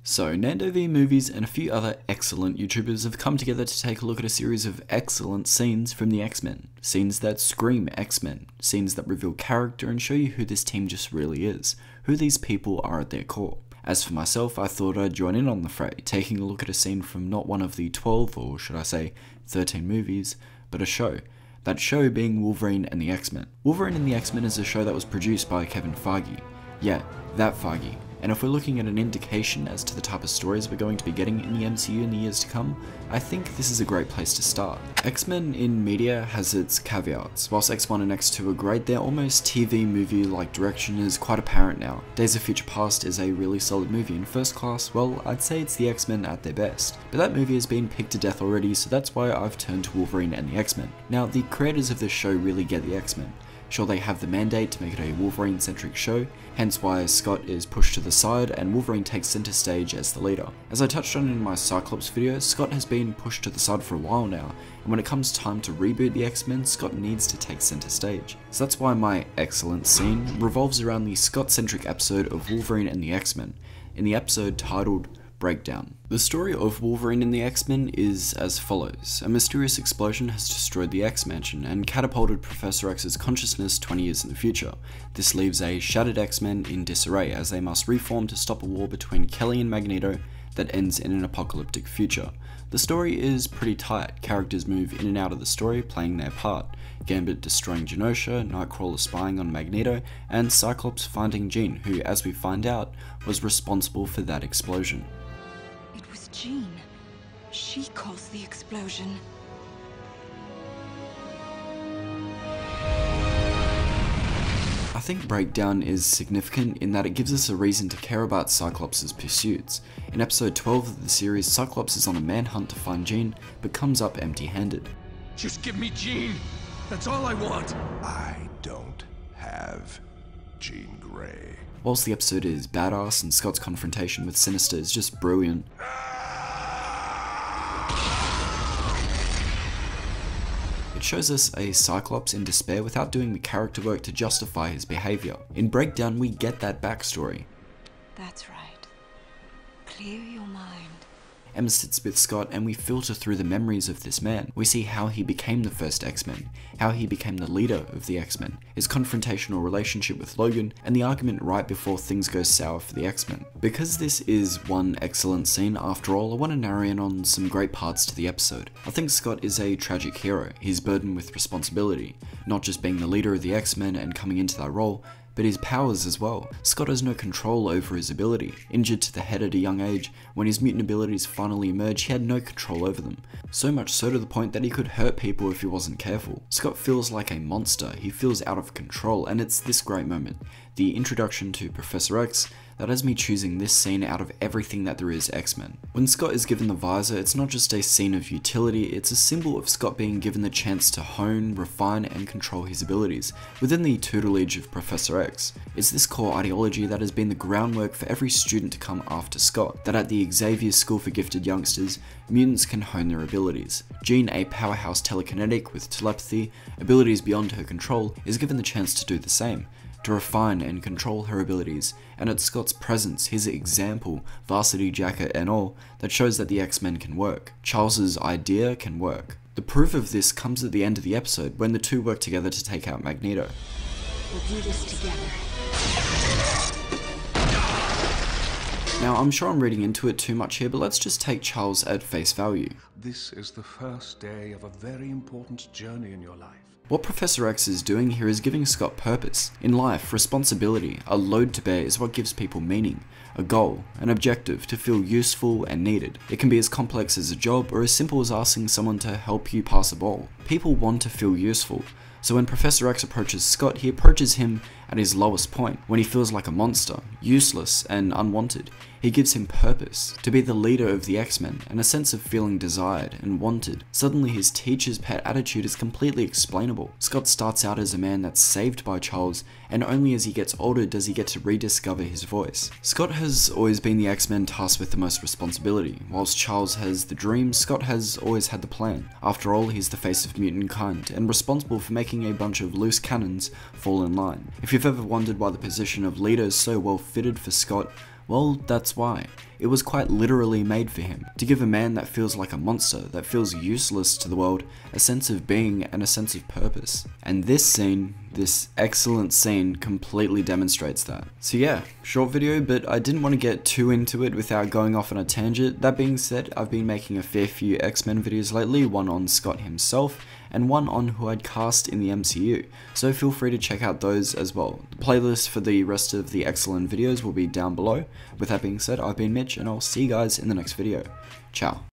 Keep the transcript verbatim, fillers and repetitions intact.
So, Nando V Movies and a few other excellent YouTubers have come together to take a look at a series of excellent scenes from the X-Men. Scenes that scream X-Men. Scenes that reveal character and show you who this team just really is. Who these people are at their core. As for myself, I thought I'd join in on the fray, taking a look at a scene from not one of the twelve, or should I say thirteen movies, but a show. That show being Wolverine and the X-Men. Wolverine and the X-Men is a show that was produced by Kevin Feige. Yeah, that Feige. And if we're looking at an indication as to the type of stories we're going to be getting in the M C U in the years to come, I think this is a great place to start. X-Men in media has its caveats. Whilst X one and X two are great, their almost T V movie-like direction is quite apparent now. Days of Future Past is a really solid movie, and First Class, well, I'd say it's the X-Men at their best. But that movie has been picked to death already, so that's why I've turned to Wolverine and the X-Men. Now, the creators of this show really get the X-Men. Sure, they have the mandate to make it a Wolverine-centric show, hence why Scott is pushed to the side and Wolverine takes center stage as the leader. As I touched on in my Cyclops video, Scott has been pushed to the side for a while now, and when it comes time to reboot the X-Men, Scott needs to take center stage. So that's why my excellent scene revolves around the Scott-centric episode of Wolverine and the X-Men, in the episode titled Breakdown. The story of Wolverine and the X-Men is as follows. A mysterious explosion has destroyed the X-Mansion and catapulted Professor X's consciousness twenty years in the future. This leaves a shattered X-Men in disarray as they must reform to stop a war between Kelly and Magneto that ends in an apocalyptic future. The story is pretty tight. Characters move in and out of the story, playing their part. Gambit destroying Genosha, Nightcrawler spying on Magneto, and Cyclops finding Jean, who, as we find out, was responsible for that explosion. It was Jean. She caused the explosion. I think Breakdown is significant in that it gives us a reason to care about Cyclops' pursuits. In episode twelve of the series, Cyclops is on a manhunt to find Jean, but comes up empty-handed. Just give me Jean! That's all I want! I don't have Jean Grey. Whilst the episode is badass and Scott's confrontation with Sinister is just brilliant, it shows us a Cyclops in despair without doing the character work to justify his behaviour. In Breakdown, we get that backstory. That's right. Clear your mind. Emma sits with Scott and we filter through the memories of this man. We see how he became the first X-Men, how he became the leader of the X-Men, his confrontational relationship with Logan, and the argument right before things go sour for the X-Men. Because this is one excellent scene after all, I want to narrow in on some great parts to the episode. I think Scott is a tragic hero. He's burdened with responsibility, not just being the leader of the X-Men and coming into that role, but his powers as well. Scott has no control over his ability. Injured to the head at a young age, when his mutant abilities finally emerged, he had no control over them. So much so to the point that he could hurt people if he wasn't careful. Scott feels like a monster, he feels out of control, and it's this great moment, the introduction to Professor X, that has me choosing this scene out of everything that there is X-Men. When Scott is given the visor, it's not just a scene of utility, it's a symbol of Scott being given the chance to hone, refine, and control his abilities within the tutelage of Professor X. It's this core ideology that has been the groundwork for every student to come after Scott, that at the Xavier School for Gifted Youngsters, mutants can hone their abilities. Jean, a powerhouse telekinetic with telepathy, abilities beyond her control, is given the chance to do the same, to refine and control her abilities, and it's Scott's presence, his example, varsity jacket and all, that shows that the X-Men can work. Charles's idea can work. The proof of this comes at the end of the episode, when the two work together to take out Magneto. We'll do this together. Now, I'm sure I'm reading into it too much here, but let's just take Charles at face value. This is the first day of a very important journey in your life. What Professor X is doing here is giving Scott purpose. In life, responsibility, a load to bear is what gives people meaning, a goal, an objective to feel useful and needed. It can be as complex as a job or as simple as asking someone to help you pass a ball. People want to feel useful. So when Professor X approaches Scott, he approaches him at his lowest point, when he feels like a monster, useless and unwanted. He gives him purpose, to be the leader of the X-Men, and a sense of feeling desired and wanted. Suddenly his teacher's pet attitude is completely explainable. Scott starts out as a man that's saved by Charles, and only as he gets older does he get to rediscover his voice. Scott has always been the X-Men tasked with the most responsibility. Whilst Charles has the dream, Scott has always had the plan. After all, he's the face of mutant kind, and responsible for making a bunch of loose cannons fall in line. If you've ever wondered why the position of leader is so well fitted for Scott, well, that's why. it was quite literally made for him, to give a man that feels like a monster, that feels useless to the world, a sense of being and a sense of purpose. And this scene, this excellent scene, completely demonstrates that. So yeah, short video, but I didn't want to get too into it without going off on a tangent. That being said, I've been making a fair few X-Men videos lately, one on Scott himself, and one on who I'd cast in the M C U, so feel free to check out those as well. The playlist for the rest of the excellent videos will be down below. With that being said, I've been Mitch, and I'll see you guys in the next video. Ciao.